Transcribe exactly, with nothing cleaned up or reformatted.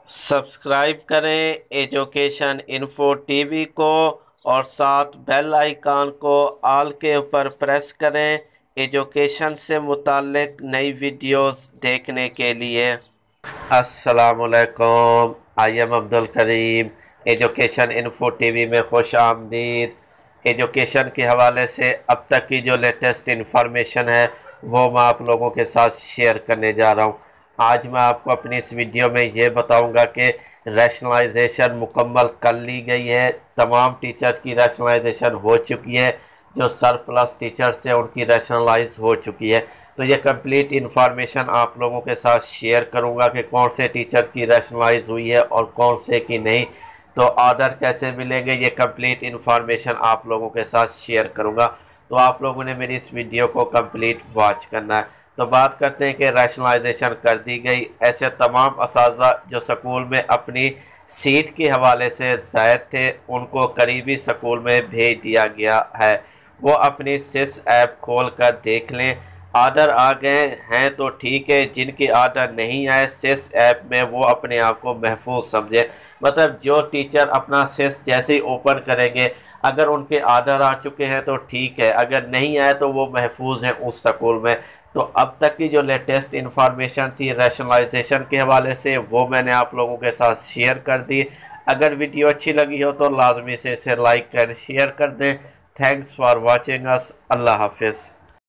Subscribe करें education info TV को और साथ बेल आइकन को ऑल के ऊपर प्रेस करें एजुकेशन से मुताल्लिक नई वीडियोस देखने के लिए। अस्सलामुअलैकुम, I am Abdul Karim. Education info TV में खुश आमदीद। एजुकेशन के हवाले से अब तक की जो लेटेस्ट इंफॉर्मेशन है वो मैं आप लोगों के साथ शेयर करने जा रहा हूँ। आज मैं आपको अपनी इस वीडियो में ये बताऊंगा कि रैशनलाइजेशन मुकम्मल कर ली गई है। तमाम टीचर्स की रैशनलाइजेशन हो चुकी है। जो सरप्लस टीचर्स हैं उनकी रैशनलाइज हो चुकी है। तो ये कंप्लीट इन्फॉर्मेशन आप लोगों के साथ शेयर करूंगा कि कौन से टीचर्स की रैशनलाइज हुई है और कौन से की नहीं। तो ऑर्डर कैसे मिलेंगे ये कंप्लीट इन्फॉर्मेशन आप लोगों के साथ शेयर करूंगा। तो आप लोगों ने मेरी इस वीडियो को कंप्लीट वॉच करना है। तो बात करते हैं कि रैशनलाइजेशन कर दी गई। ऐसे तमाम असातिज़ा जो स्कूल में अपनी सीट के हवाले से ज़ायद थे उनको करीबी स्कूल में भेज दिया गया है। वो अपनी सिस ऐप खोल कर देख लें। आर्डर आ गए हैं तो ठीक है, जिनके आर्डर नहीं आए सिस ऐप में वो अपने आप को महफूज समझे। मतलब जो टीचर अपना सिस जैसे ही ओपन करेंगे अगर उनके आर्डर आ चुके हैं तो ठीक है, अगर नहीं आए तो वो महफूज हैं उस स्कूल में। तो अब तक की जो लेटेस्ट इन्फॉर्मेशन थी रैशनलाइजेशन के हवाले से वो मैंने आप लोगों के साथ शेयर कर दी। अगर वीडियो अच्छी लगी हो तो लाजमी से इसे लाइक कर शेयर कर दें। Thanks for watching us. अल्लाह हाफिज़।